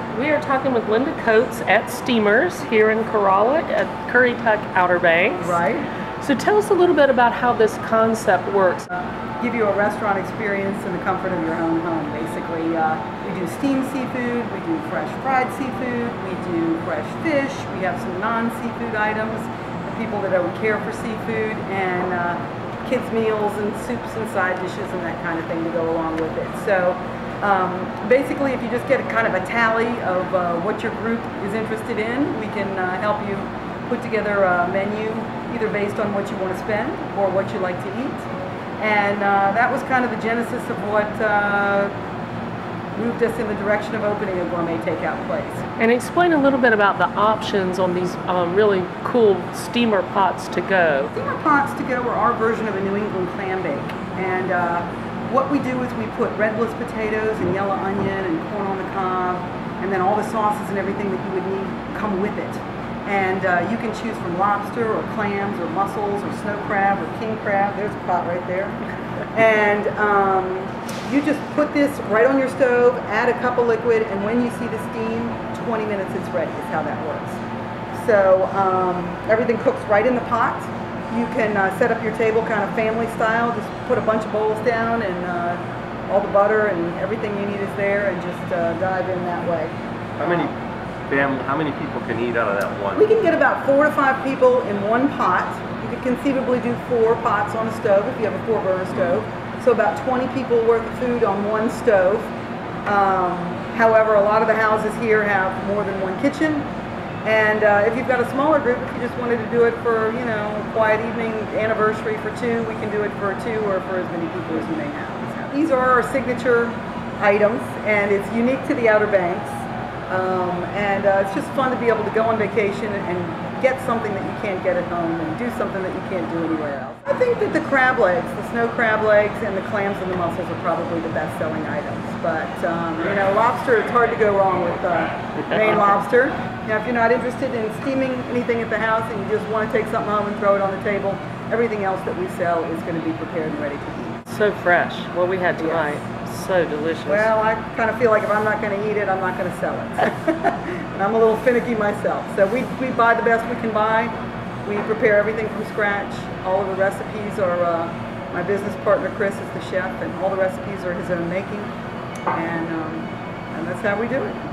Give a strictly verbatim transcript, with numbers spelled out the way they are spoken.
We are talking with Linda Coates at Steamers here in Corolla at Currituck Outer Banks. Right. So tell us a little bit about how this concept works. Uh, give you a restaurant experience in the comfort of your own home, basically. Uh, we do steamed seafood, we do fresh fried seafood, we do fresh fish, we have some non-seafood items for people that don't care for seafood, and uh, kids' meals and soups and side dishes and that kind of thing to go along with it. So um, basically, if you just get a kind of a tally of uh, what your group is interested in, we can uh, help you put together a menu either based on what you want to spend or what you like to eat. And uh, that was kind of the genesis of what uh, moved us in the direction of opening a gourmet takeout place. And explain a little bit about the options on these um, really cool steamer pots to go. Steamer pots to go are our version of a New England clam bake. And uh, what we do is we put redless potatoes and yellow onion and corn on the cob, and then all the sauces and everything that you would need come with it. And uh, you can choose from lobster or clams or mussels or snow crab or king crab. There's a pot right there. And um, you just put this right on your stove, add a cup of liquid, and when you see the steam, twenty minutes it's ready is how that works. So um, everything cooks right in the pot. You can uh, set up your table kind of family style. Just put a bunch of bowls down and uh, all the butter and everything you need is there, and just uh, dive in that way. How many? Family, how many people can eat out of that one? We can get about four to five people in one pot. You could conceivably do four pots on a stove if you have a four burner stove. So about twenty people worth of food on one stove. Um, however, a lot of the houses here have more than one kitchen. And uh, if you've got a smaller group, if you just wanted to do it for, you know, a quiet evening anniversary for two, we can do it for two or for as many people as you may have. These are our signature items, and it's unique to the Outer Banks. Um, and uh, it's just fun to be able to go on vacation and get something that you can't get at home and do something that you can't do anywhere else. I think that the crab legs, the snow crab legs, and the clams and the mussels are probably the best-selling items. But um, you know, lobster, it's hard to go wrong with uh, Maine lobster. Now, if you're not interested in steaming anything at the house and you just want to take something home and throw it on the table, everything else that we sell is going to be prepared and ready to eat. So fresh. What we had tonight. Yes. So delicious. Well, I kind of feel like if I'm not going to eat it, I'm not going to sell it. And I'm a little finicky myself. So we, we buy the best we can buy. We prepare everything from scratch. All of the recipes are, uh, my business partner Chris is the chef, and all the recipes are his own making. And, um, and that's how we do it.